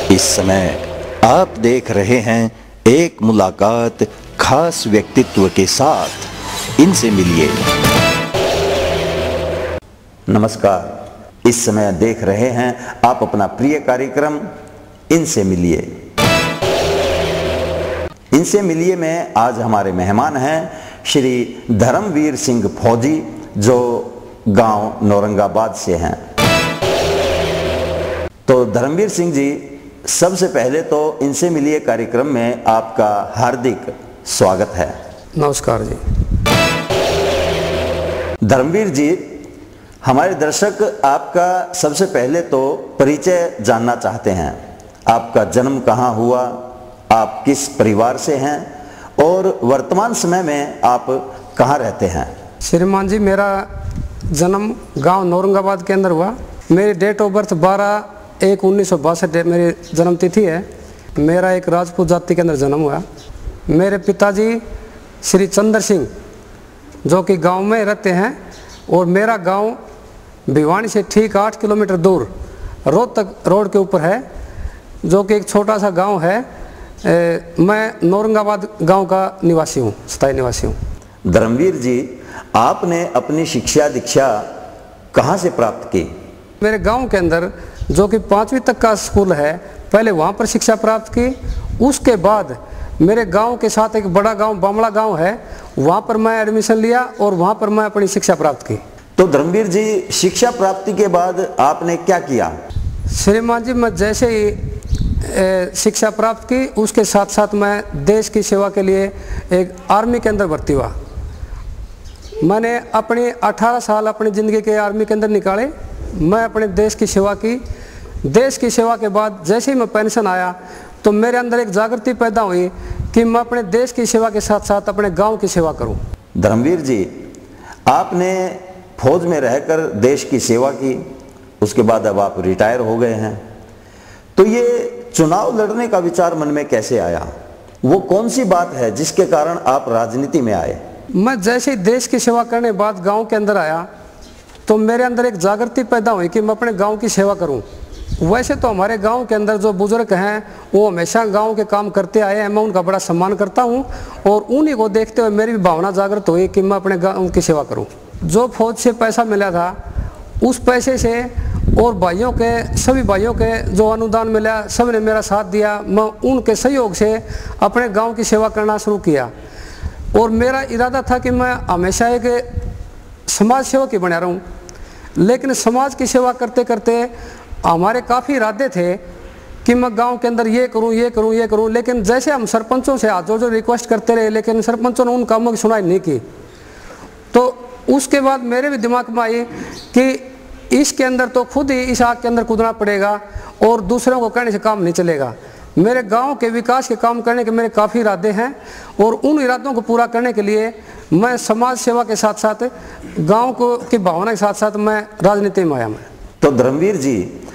इस समय आप देख रहे हैं एक मुलाकात खास व्यक्तित्व के साथ। इनसे मिलिए। नमस्कार, इस समय देख रहे हैं आप अपना प्रिय कार्यक्रम इनसे मिलिए। इनसे मिलिए में आज हमारे मेहमान हैं श्री धर्मवीर सिंह फौजी, जो गांव नौरंगाबाद से हैं। तो धर्मवीर सिंह जी, सबसे पहले तो इनसे मिलिए कार्यक्रम में आपका हार्दिक स्वागत है। नमस्कार जी। धर्मवीर जी, हमारे दर्शक आपका सबसे पहले तो परिचय जानना चाहते हैं। आपका जन्म कहाँ हुआ, आप किस परिवार से हैं और वर्तमान समय में आप कहाँ रहते हैं? श्रीमान जी, मेरा जन्म गांव नौरंगाबाद के अंदर हुआ। मेरी डेट ऑफ बर्थ 12/1/1962 मेरी जन्म तिथि है। मेरा एक राजपूत जाति के अंदर जन्म हुआ। मेरे पिताजी श्री चंद्र सिंह जो कि गांव में रहते हैं, और मेरा गांव भिवानी से ठीक 8 किलोमीटर दूर रोहतक रोड के ऊपर है, जो कि एक छोटा सा गांव है। मैं नौरंगाबाद गांव का निवासी हूँ, स्थायी निवासी हूँ। धर्मवीर जी, आपने अपनी शिक्षा दीक्षा कहाँ से प्राप्त की? मेरे गांव के अंदर जो कि 5वीं तक का स्कूल है, पहले वहाँ पर शिक्षा प्राप्त की। उसके बाद मेरे गांव के साथ एक बड़ा गांव बामड़ा गांव है, वहाँ पर मैं एडमिशन लिया और वहाँ पर मैं अपनी शिक्षा प्राप्त की। तो धर्मवीर जी, शिक्षा प्राप्ति के बाद आपने क्या किया? श्रीमान जी, मैं जैसे ही शिक्षा प्राप्त की, उसके साथ साथ मैं देश की सेवा के लिए एक आर्मी के अंदर भर्ती हुआ। मैंने अपने 18 साल अपनी ज़िंदगी के आर्मी के अंदर निकाले। मैं अपने देश की सेवा की। देश की सेवा के बाद जैसे ही मैं पेंशन आया, तो मेरे अंदर एक जागृति पैदा हुई कि मैं अपने देश की सेवा के साथ साथ अपने गांव की सेवा करूं। धर्मवीर जी, आपने फौज में रहकर देश की सेवा की, उसके बाद अब आप रिटायर हो गए हैं। तो ये चुनाव लड़ने का विचार मन में कैसे आया? वो कौन सी बात है जिसके कारण आप राजनीति में आए? मैं जैसे ही देश की सेवा करने के बाद गांव के अंदर आया, तो मेरे अंदर एक जागृति पैदा हुई कि मैं अपने गांव की सेवा करूं। वैसे तो हमारे गांव के अंदर जो बुजुर्ग हैं, वो हमेशा गांव के काम करते आए हैं। मैं उनका बड़ा सम्मान करता हूं, और उन्हीं को देखते हुए मेरी भी भावना जागृत हुई कि मैं अपने गांव की सेवा करूं। जो फौज से पैसा मिला था, उस पैसे से और भाइयों के, सभी भाइयों के जो अनुदान मिला, सब ने मेरा साथ दिया। मैं उनके सहयोग से अपने गाँव की सेवा करना शुरू किया, और मेरा इरादा था कि मैं हमेशा एक समाज सेवक ही बना रहूं। लेकिन समाज की सेवा करते करते हमारे काफ़ी इरादे थे कि मैं गांव के अंदर ये करूं, ये करूं, ये करूं। लेकिन जैसे हम सरपंचों से हाथ जो रिक्वेस्ट करते रहे, लेकिन सरपंचों ने उन कामों की सुनाई नहीं की। तो उसके बाद मेरे भी दिमाग में आई कि इसके अंदर तो खुद ही इस आग के अंदर कूदना पड़ेगा, और दूसरों को कहने से काम नहीं चलेगा। मेरे गांव के विकास के काम करने के मेरे काफ़ी इरादे हैं, और उन इरादों को पूरा करने के लिए मैं समाज सेवा के साथ साथ गांव को की भावना के साथ साथ मैं राजनीति में आया। मैं तो धर्मवीर जी,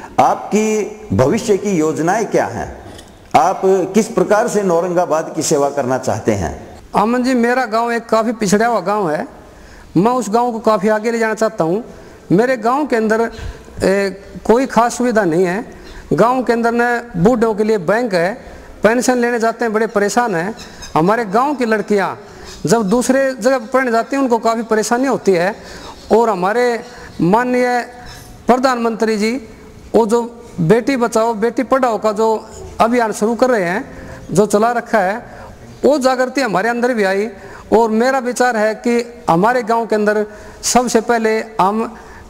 आपकी भविष्य की योजनाएं क्या हैं? आप किस प्रकार से नौरंगाबाद की सेवा करना चाहते हैं? अमन जी, मेरा गाँव एक काफ़ी पिछड़ा हुआ गाँव है। मैं उस गाँव को काफ़ी आगे ले जाना चाहता हूँ। मेरे गाँव के अंदर कोई खास सुविधा नहीं है। गांव के अंदर न बूढ़ों के लिए बैंक है, पेंशन लेने जाते हैं, बड़े परेशान हैं। हमारे गांव की लड़कियां जब दूसरे जगह पढ़ने जाती हैं, उनको काफ़ी परेशानी होती है। और हमारे माननीय प्रधानमंत्री जी, वो जो बेटी बचाओ बेटी पढ़ाओ का जो अभियान शुरू कर रहे हैं, जो चला रखा है, वो जागृति हमारे अंदर भी आई। और मेरा विचार है कि हमारे गाँव के अंदर सबसे पहले हम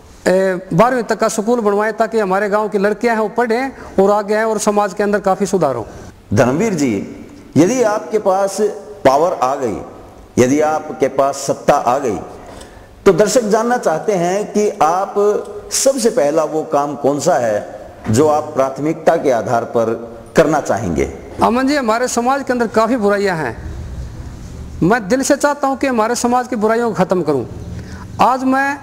12वीं तक का स्कूल बनवाएं, ताकि हमारे गांव की लड़कियां हैं वो पढ़ें और आगे आएँ और समाज के अंदर काफ़ी सुधार हो। धर्मवीर जी, यदि आपके पास पावर आ गई, यदि आपके पास सत्ता आ गई, तो दर्शक जानना चाहते हैं कि आप सबसे पहला वो काम कौन सा है जो आप प्राथमिकता के आधार पर करना चाहेंगे? अमन जी, हमारे समाज के अंदर काफ़ी बुराइयां हैं। मैं दिल से चाहता हूं कि हमारे समाज की बुराइयों को ख़त्म करूं। आज मैं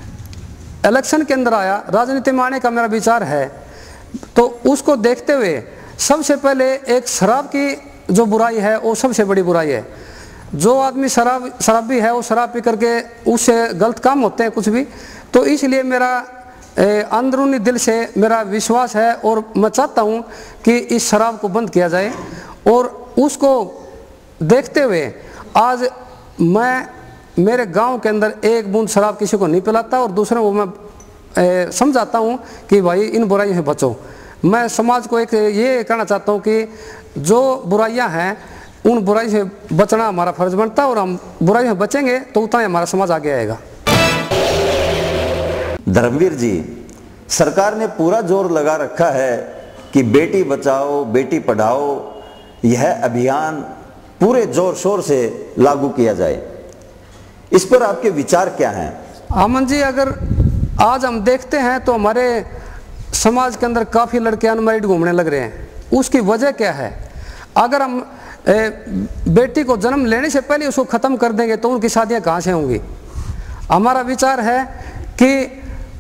इलेक्शन के अंदर आया, राजनीति में आने का मेरा विचार है, तो उसको देखते हुए सबसे पहले एक शराब की जो बुराई है वो सबसे बड़ी बुराई है। जो आदमी शराबी है वो शराब पी करके उससे गलत काम होते हैं कुछ भी। तो इसलिए मेरा अंदरूनी दिल से मेरा विश्वास है और मैं चाहता हूँ कि इस शराब को बंद किया जाए। और उसको देखते हुए आज मैं मेरे गांव के अंदर एक बूंद शराब किसी को नहीं पिलाता और दूसरों को मैं समझाता हूँ कि भाई इन बुराइयों से बचो। मैं समाज को एक ये कहना चाहता हूँ कि जो बुराइयाँ हैं उन बुराई से बचना हमारा फर्ज बनता है और हम बुराई से बचेंगे तो उतना ही हमारा समाज आगे आएगा। धर्मवीर जी, सरकार ने पूरा जोर लगा रखा है कि बेटी बचाओ बेटी पढ़ाओ यह अभियान पूरे जोर शोर से लागू किया जाए, इस पर आपके विचार क्या हैं? अमन जी, अगर आज हम देखते हैं तो हमारे समाज के अंदर काफ़ी लड़के अनमैरिड घूमने लग रहे हैं। उसकी वजह क्या है? अगर हम बेटी को जन्म लेने से पहले उसको ख़त्म कर देंगे तो उनकी शादियां कहाँ से होंगी? हमारा विचार है कि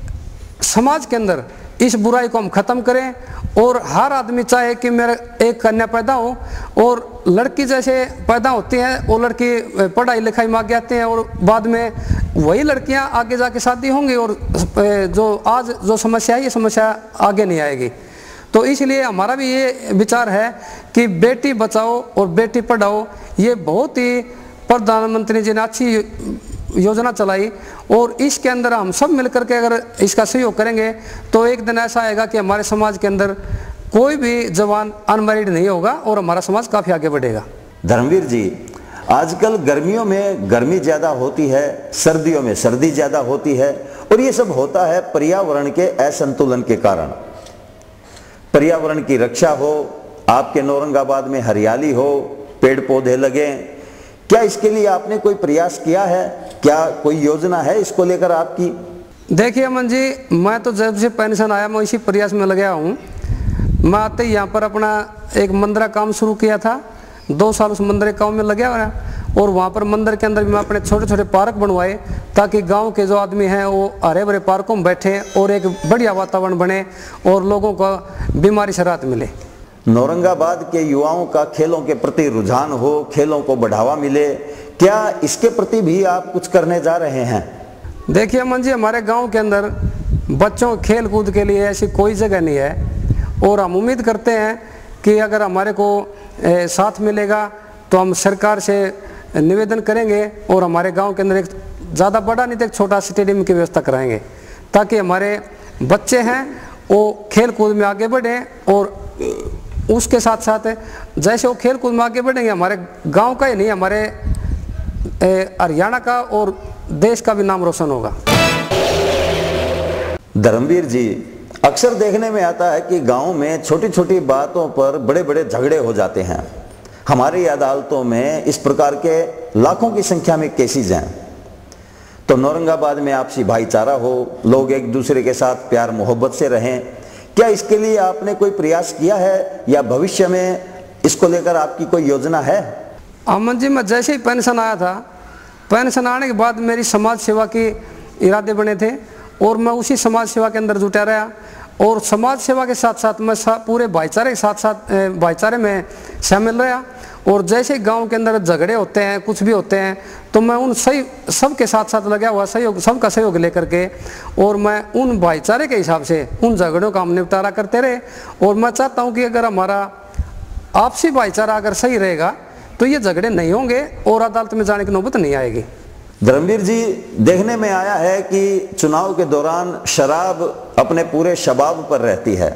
समाज के अंदर इस बुराई को हम ख़त्म करें और हर आदमी चाहे कि मेरा एक कन्या पैदा हो और लड़की जैसे पैदा होती हैं वो लड़की पढ़ाई लिखाई में आगे आती हैं और बाद में वही लड़कियां आगे जाके शादी होंगी और जो आज जो समस्या है ये समस्या आगे नहीं आएगी। तो इसलिए हमारा भी ये विचार है कि बेटी बचाओ और बेटी पढ़ाओ ये बहुत ही प्रधानमंत्री जी ने अच्छी योजना चलाई और इसके अंदर हम सब मिलकर के अगर इसका सहयोग करेंगे तो एक दिन ऐसा आएगा कि हमारे समाज के अंदर कोई भी जवान अनमैरिड नहीं होगा और हमारा समाज काफ़ी आगे बढ़ेगा। धर्मवीर जी, आजकल गर्मियों में गर्मी ज़्यादा होती है, सर्दियों में सर्दी ज़्यादा होती है और ये सब होता है पर्यावरण के असंतुलन के कारण। पर्यावरण की रक्षा हो, आपके औरंगाबाद में हरियाली हो, पेड़ पौधे लगें, क्या इसके लिए आपने कोई प्रयास किया है? क्या कोई योजना है इसको लेकर आपकी? देखिए अमन जी, मैं तो जब से पेंशन आया मैं इसी प्रयास में लगा हूँ। मैं आते ही यहाँ पर अपना एक मंदिर का काम शुरू किया था, 2 साल उस मंदिर के काम में लगा हुआ और वहाँ पर मंदिर के अंदर भी मैं अपने छोटे छोटे पार्क बनवाए ताकि गांव के जो आदमी हैं वो हरे भरे पार्कों में बैठे और एक बढ़िया वातावरण बने और लोगों को बीमारी से राहत मिले। औरंगाबाद के युवाओं का खेलों के प्रति रुझान हो, खेलों को बढ़ावा मिले, क्या इसके प्रति भी आप कुछ करने जा रहे हैं? देखिए अमन जी, हमारे गांव के अंदर बच्चों खेल कूद के लिए ऐसी कोई जगह नहीं है और हम उम्मीद करते हैं कि अगर हमारे को साथ मिलेगा तो हम सरकार से निवेदन करेंगे और हमारे गांव के अंदर एक ज़्यादा बड़ा नहीं तो एक छोटा स्टेडियम की व्यवस्था कराएंगे ताकि हमारे बच्चे हैं वो खेल कूद में आगे बढ़ें और उसके साथ साथ जैसे वो खेल कूद में आगे बढ़ेंगे हमारे गांव का ही नहीं हमारे हरियाणा का और देश का भी नाम रोशन होगा। धर्मवीर जी, अक्सर देखने में आता है कि गांव में छोटी छोटी बातों पर बड़े बड़े झगड़े हो जाते हैं। हमारी अदालतों में इस प्रकार के लाखों की संख्या में केसेस हैं। तो औरंगाबाद में आपसी भाईचारा हो, लोग एक दूसरे के साथ प्यार मोहब्बत से रहें, क्या इसके लिए आपने कोई प्रयास किया है या भविष्य में इसको लेकर आपकी कोई योजना है? अमन जी, मैं जैसे ही पेंशन आया था, पेंशन आने के बाद मेरी समाज सेवा के इरादे बने थे और मैं उसी समाज सेवा के अंदर जुटा रहा और समाज सेवा के साथ साथ मैं पूरे भाईचारे के साथ साथ भाईचारे में शामिल रहा और जैसे गांव के अंदर झगड़े होते हैं कुछ भी होते हैं तो मैं उन सही सबके साथ साथ लगा हुआ सहयोग सबका सहयोग लेकर के और मैं उन भाईचारे के हिसाब से उन झगड़ों का हम निपटारा करते रहे। और मैं चाहता हूं कि अगर हमारा आपसी भाईचारा अगर सही रहेगा तो ये झगड़े नहीं होंगे और अदालत में जाने की नौबत नहीं आएगी। धर्मवीर जी, देखने में आया है कि चुनाव के दौरान शराब अपने पूरे शबाब पर रहती है।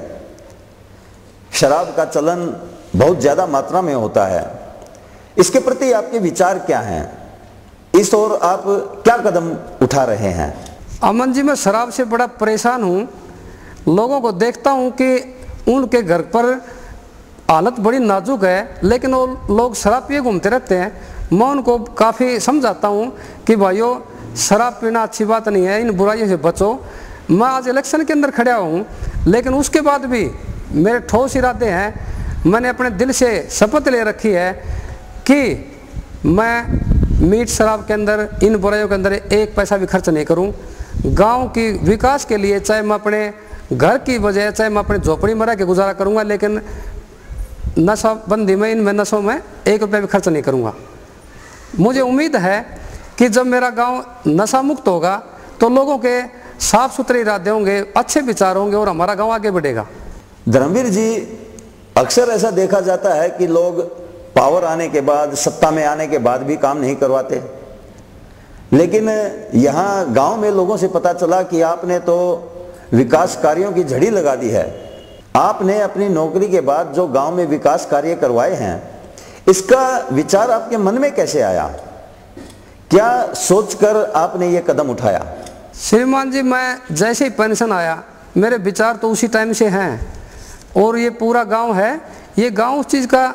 शराब का चलन बहुत ज्यादा मात्रा में होता है, इसके प्रति आपके विचार क्या हैं? इस ओर आप क्या कदम उठा रहे हैं? अमन जी, मैं शराब से बड़ा परेशान हूँ। लोगों को देखता हूँ कि उनके घर पर हालत बड़ी नाजुक है लेकिन वो लोग शराब पिए घूमते रहते हैं। मैं उनको काफ़ी समझाता हूँ कि भाइयों शराब पीना अच्छी बात नहीं है, इन बुराइयों से बचो। मैं आज इलेक्शन के अंदर खड़ा हूँ लेकिन उसके बाद भी मेरे ठोस इरादे हैं। मैंने अपने दिल से शपथ ले रखी है कि मैं मीठ शराब के अंदर इन बुराइयों के अंदर एक पैसा भी खर्च नहीं करूँ। गांव की विकास के लिए चाहे मैं अपने घर की बजाय चाहे मैं अपने झोपड़ी में रह के गुजारा करूँगा लेकिन नशाबंदी में इनमें नशों में 1 रुपया भी खर्च नहीं करूँगा। मुझे उम्मीद है कि जब मेरा गांव नशा मुक्त होगा तो लोगों के साफ सुथरे इरादे होंगे, अच्छे विचार होंगे और हमारा गांव आगे बढ़ेगा। धर्मवीर जी, अक्सर ऐसा देखा जाता है कि लोग पावर आने के बाद, सत्ता में आने के बाद भी काम नहीं करवाते, लेकिन यहाँ गांव में लोगों से पता चला कि आपने तो विकास कार्यों की झड़ी लगा दी है। आपने अपनी नौकरी के बाद जो गांव में विकास कार्य करवाए हैं, इसका विचार आपके मन में कैसे आया? क्या सोचकर आपने ये कदम उठाया? श्रीमान जी, मैं जैसे ही पेंशन आया, मेरे विचार तो उसी टाइम से हैं और ये पूरा गांव है, ये गांव उस चीज़ का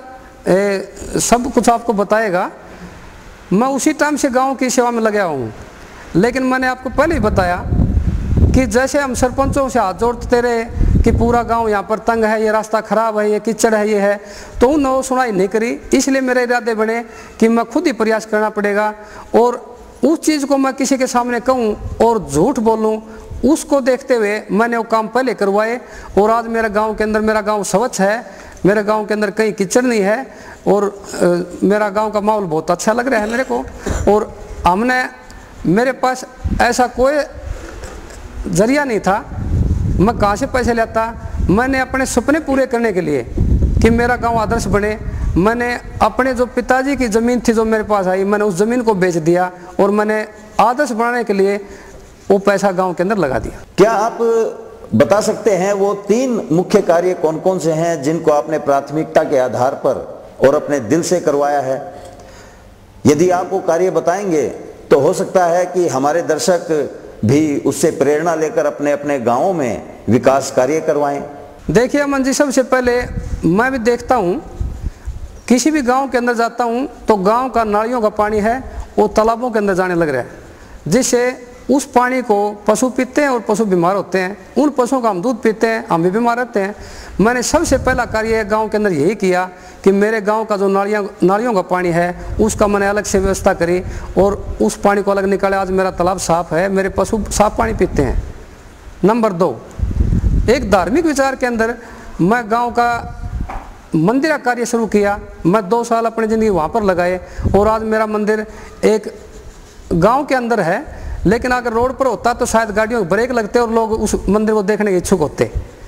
सब कुछ आपको बताएगा। मैं उसी टाइम से गांव की सेवा में लगा हूँ, लेकिन मैंने आपको पहले ही बताया कि जैसे हम सरपंचों से हाथ जोड़ते रहे कि पूरा गांव यहाँ पर तंग है, ये रास्ता खराब है, ये कीचड़ है, ये है, तो उन्होंने सुनाई नहीं करी। इसलिए मेरे इरादे बने कि मैं खुद ही प्रयास करना पड़ेगा और उस चीज़ को मैं किसी के सामने कहूँ और झूठ बोलूँ, उसको देखते हुए मैंने वो काम पहले करवाए। और आज मेरे गांव के अंदर, मेरा गांव स्वच्छ है, मेरे गांव के अंदर कहीं कीचड़ नहीं है और मेरा गांव का माहौल बहुत अच्छा लग रहा है मेरे को। और हमने, मेरे पास ऐसा कोई जरिया नहीं था, मैं कहाँ से पैसे लेता। मैंने अपने सपने पूरे करने के लिए कि मेरा गांव आदर्श बने, मैंने अपने जो पिताजी की ज़मीन थी जो मेरे पास आई, मैंने उस ज़मीन को बेच दिया और मैंने आदर्श बनाने के लिए वो पैसा गांव के अंदर लगा दिया। क्या आप बता सकते हैं वो 3 मुख्य कार्य कौन कौन से हैं जिनको आपने प्राथमिकता के आधार पर और अपने दिल से करवाया है? यदि आप वो कार्य बताएंगे तो हो सकता है कि हमारे दर्शक भी उससे प्रेरणा लेकर अपने अपने गांवों में विकास कार्य करवाएं। देखिए अमन जी, सबसे पहले मैं भी देखता हूँ, किसी भी गांव के अंदर जाता हूँ तो गांव का नालियों का पानी है वो तालाबों के अंदर जाने लग रहा है, जिससे उस पानी को पशु पीते हैं और पशु बीमार होते हैं। उन पशुओं का हम दूध पीते हैं, हम भी बीमार रहते हैं। मैंने सबसे पहला कार्य गांव के अंदर यही किया कि मेरे गांव का जो नालियों का पानी है उसका मैंने अलग से व्यवस्था करी और उस पानी को अलग निकाले। आज मेरा तालाब साफ है, मेरे पशु साफ पानी पीते हैं। नंबर 2, एक धार्मिक विचार के अंदर मैं गाँव का मंदिर का कार्य शुरू किया। मैं 2 साल अपनी ज़िंदगी वहाँ पर लगाए और आज मेरा मंदिर एक गाँव के अंदर है, लेकिन अगर रोड पर होता तो शायद गाड़ियों के ब्रेक लगते और लोग उस मंदिर को देखने के इच्छुक होते।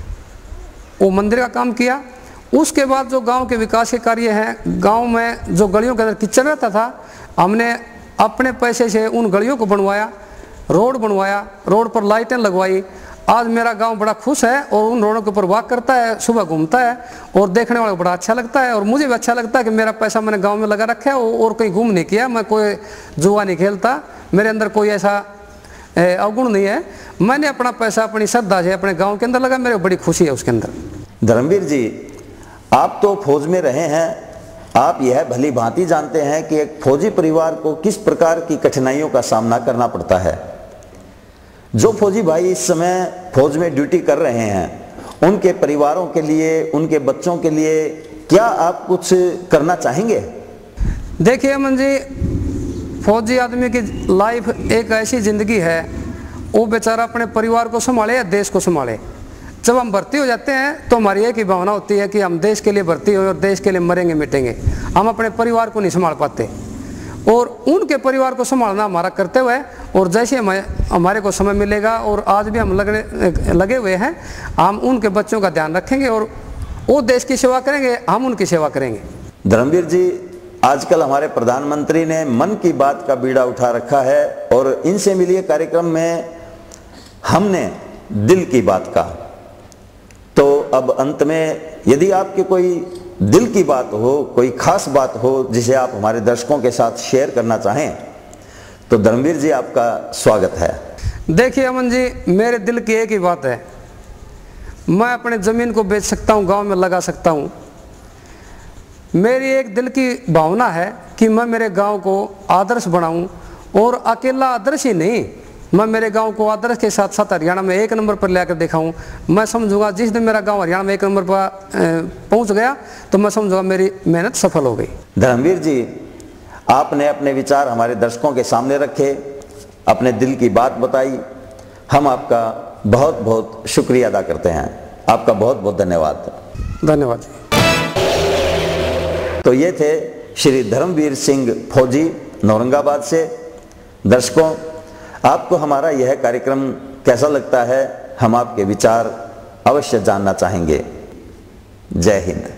वो मंदिर का काम किया। उसके बाद जो गांव के विकास के कार्य हैं, गांव में जो गलियों के अंदर कीचड़ रहता था, हमने अपने पैसे से उन गलियों को बनवाया, रोड बनवाया, रोड पर लाइटें लगवाई। आज मेरा गांव बड़ा खुश है और उन रोडों के ऊपर वॉक करता है, सुबह घूमता है और देखने वाले को बड़ा अच्छा लगता है। और मुझे भी अच्छा लगता है कि मेरा पैसा मैंने गांव में लगा रखा है और कहीं घूम नहीं किया। मैं कोई जुआ नहीं खेलता, मेरे अंदर कोई ऐसा अवगुण नहीं है। मैंने अपना पैसा अपनी श्रद्धा से अपने गांव के अंदर लगा, मेरे को बड़ी खुशी है उसके अंदर। धर्मवीर जी, आप तो फौज में रहे हैं, आप यह भली भांति जानते हैं कि एक फौजी परिवार को किस प्रकार की कठिनाइयों का सामना करना पड़ता है। जो फौजी भाई इस समय फौज में ड्यूटी कर रहे हैं, उनके परिवारों के लिए, उनके बच्चों के लिए क्या आप कुछ करना चाहेंगे? देखिए अमन जी, फौजी आदमी की लाइफ एक ऐसी ज़िंदगी है, वो बेचारा अपने परिवार को संभाले या देश को संभाले। जब हम भर्ती हो जाते हैं तो हमारी एक ही भावना होती है कि हम देश के लिए भर्ती हो और देश के लिए मरेंगे मिटेंगे। हम अपने परिवार को नहीं संभाल पाते और उनके परिवार को संभालना हमारा कर्तव्य है। और जैसे हमारे को समय मिलेगा और आज भी हम लगे हुए हैं, हम उनके बच्चों का ध्यान रखेंगे और वो देश की सेवा करेंगे, हम उनकी सेवा करेंगे। धर्मवीर जी, आजकल हमारे प्रधानमंत्री ने मन की बात का बीड़ा उठा रखा है और इनसे मिलिए कार्यक्रम में हमने दिल की बात का। तो अब अंत में यदि आपके कोई दिल की बात हो, कोई खास बात हो जिसे आप हमारे दर्शकों के साथ शेयर करना चाहें, तो धर्मवीर जी आपका स्वागत है। देखिए अमन जी, मेरे दिल की एक ही बात है, मैं अपने ज़मीन को बेच सकता हूँ, गांव में लगा सकता हूँ। मेरी एक दिल की भावना है कि मैं मेरे गांव को आदर्श बनाऊं और अकेला आदर्श ही नहीं, मैं मेरे गांव को आदर्श के साथ साथ हरियाणा में 1 नंबर पर लेकर दिखाऊं। मैं समझूंगा जिस दिन मेरा गांव हरियाणा में 1 नंबर पर पहुंच गया तो मैं समझूंगा मेरी मेहनत सफल हो गई। धर्मवीर जी, आपने अपने विचार हमारे दर्शकों के सामने रखे, अपने दिल की बात बताई। हम आपका बहुत बहुत शुक्रिया अदा करते हैं। आपका बहुत बहुत धन्यवाद। धन्यवाद जी। तो ये थे श्री धर्मवीर सिंह फौजी, औरंगाबाद से। दर्शकों, आपको हमारा यह कार्यक्रम कैसा लगता है, हम आपके विचार अवश्य जानना चाहेंगे। जय हिंद।